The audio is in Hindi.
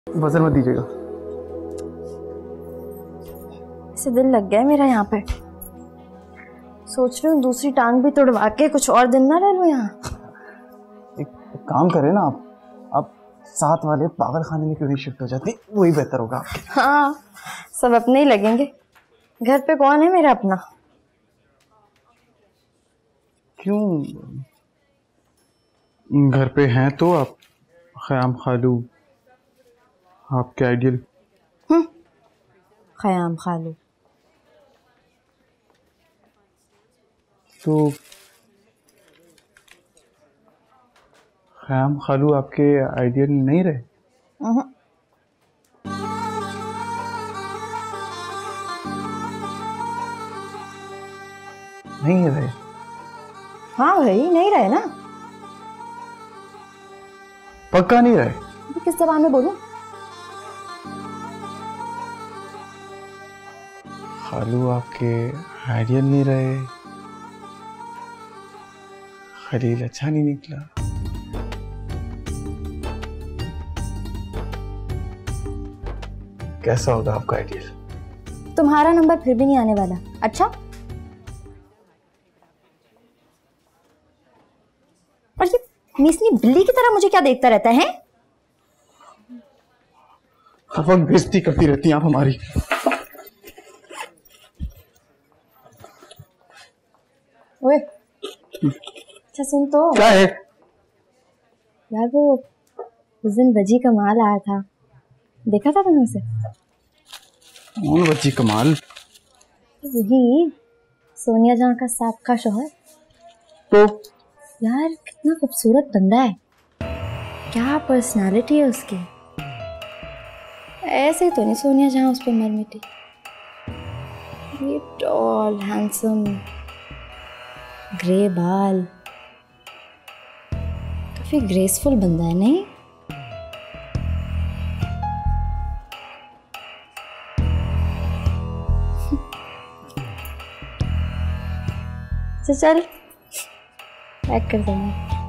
वजन मत दीजिएगा। ऐसे दिल लग गया मेरा यहाँ पे। सोच रही हूँ दूसरी टांग भी तोड़वा के कुछ और दिन ना रह लूँ यहाँ। एक काम करें ना, आप साथ वाले पागल खाने में क्यों नहीं शिफ्ट हो जाती, वही बेहतर होगा। हाँ, सब अपने ही लगेंगे। घर पे कौन है मेरा अपना? क्यों, घर पे हैं तो आप, ख़याम खालू आपके आइडियल। ख़याम खालू तो ख़याम खालू आपके आइडियल नहीं रहे? नहीं रहे? हाँ भाई, नहीं रहे ना। पक्का नहीं रहे? किस जबान में बोलूं? खालू आपके आइडियल नहीं रहे, खलील अच्छा नहीं निकला। कैसा होगा आपका आइडियल? तुम्हारा नंबर फिर भी नहीं आने वाला। अच्छा, और ये मिसनी बिल्ली की तरह मुझे क्या देखता रहता है? हर वक्त बेइज्जती करती रहती हैं आप हमारी। ओए, अच्छा सुन तो। क्या है? यार वो उस दिन बजी का माल आया था, देखा था तुमने उसे? कौन बच्ची कमाल? वही सोनिया जहाँ का साबका शौहर। तो यार कितना खूबसूरत बंदा है, क्या पर्सनालिटी है उसकी। ऐसे तो नहीं सोनिया जहाँ उस पर मर मिटी। ये टॉल हैंडसम, ग्रे बाल, काफी ग्रेसफुल बंदा है नहीं? चल पैक कर देंगे।